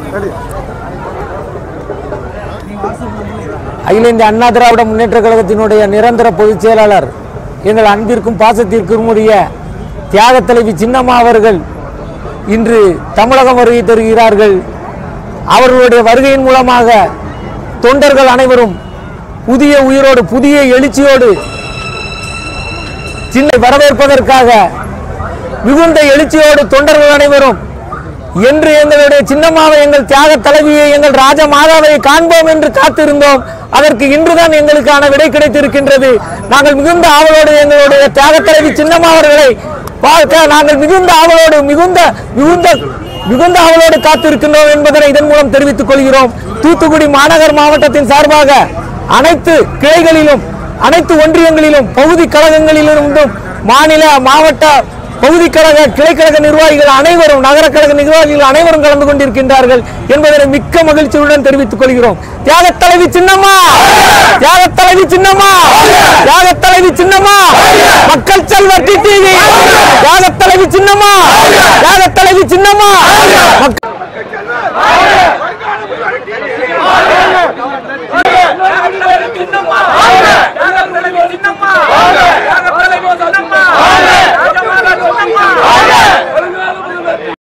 அகில இந்திய அண்ணா திராவிட முன்னேற்ற கழகத்தினுடைய நிரந்தர பொதுச் செயலாளர் எங்கள் அன்பிற்கும் பாசத்திற்கும் உரிய தியாக தலைவி சின்னம்மா அவர்கள் இன்று தமிழகம் வருகை தருகிறார்கள். அவர்களுடைய வருகையின் மூலமாக தொண்டர்கள் அனைவரும் புதிய உயிரோடு புதிய எழுச்சியோடு சின்ன வரவேற்பதற்காக மிகுந்த எழுச்சியோடு தொண்டர்கள் அனைவரும் என்று எங்களுடைய சின்னம்மாவை எங்கள் தியாக தலைவியை எங்கள் ராஜ மாதாவை காண்போம் என்று காத்திருந்தோம். அதற்கு இன்றுதான் எங்களுக்கான விடை கிடைத்திருக்கின்றது. நாங்கள் மிகுந்த ஆவலோடு எங்களுடைய தியாக தலைவி சின்னம்மா அவர்களை பார்க்க நாங்கள் மிகுந்த ஆவலோடு மிகுந்த ஆவலோடு காத்திருக்கின்றோம் என்பதனை இதன் மூலம் தெரிவித்துக் கொள்கிறோம். தூத்துக்குடி மாநகர் மாவட்டத்தின் சார்பாக அனைத்து கிளைகளிலும் அனைத்து ஒன்றியங்களிலும் பகுதி கழகங்களிலிருந்தும் மாநில மாவட்ட பகுதி கழக கிளைக்கழக நிர்வாகிகள் அனைவரும் நகர கழக நிர்வாகிகள் அனைவரும் கலந்து கொண்டிருக்கின்றார்கள் என்பதை மிக்க மகிழ்ச்சியுடன் தெரிவித்துக் கொள்கிறோம். தியாக தலைவி சின்னம்மா, தியாக தலைவி சின்னம்மா, தியாக தலைவி சின்னம்மா, மக்கள் செல்வ டிடிவி, தியாக தலைவி சின்னம்மா, தியாக தலைவி சின்னம்மா.